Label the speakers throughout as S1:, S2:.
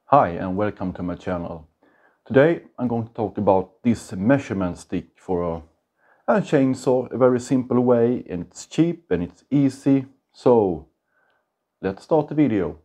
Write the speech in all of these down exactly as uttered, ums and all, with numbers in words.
S1: Hi and welcome to my channel. Today I'm going to talk about this measurement stick for a, a chainsaw, a very simple way, and it's cheap and it's easy. So let's start the video.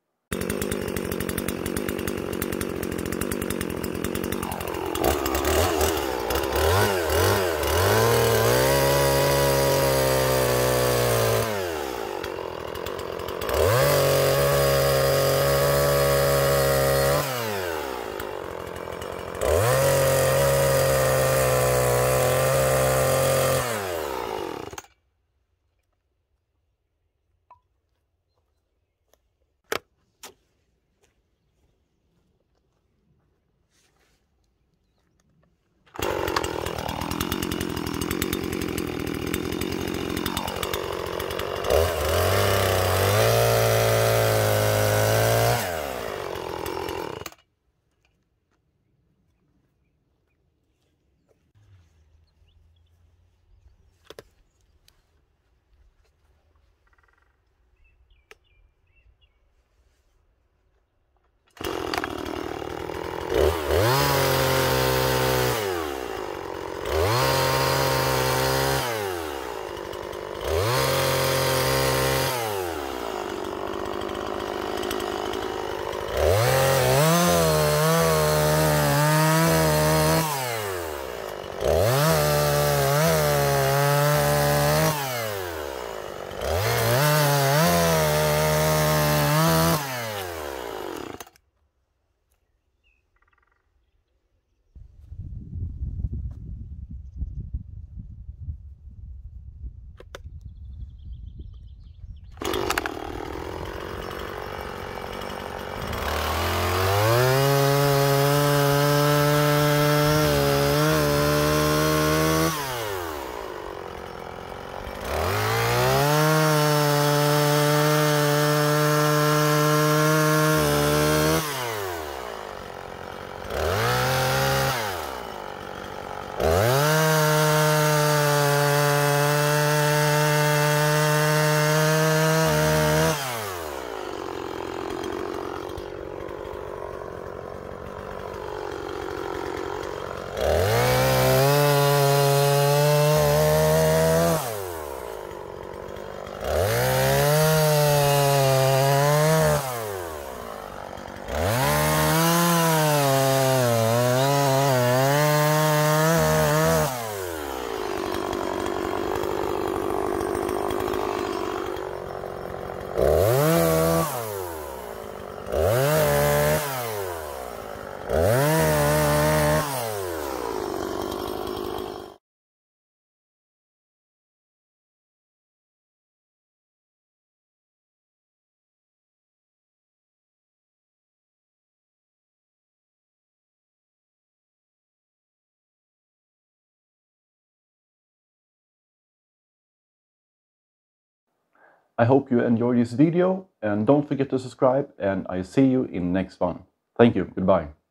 S1: I hope you enjoyed this video and don't forget to subscribe, and I see you in the next one. Thank you. Goodbye.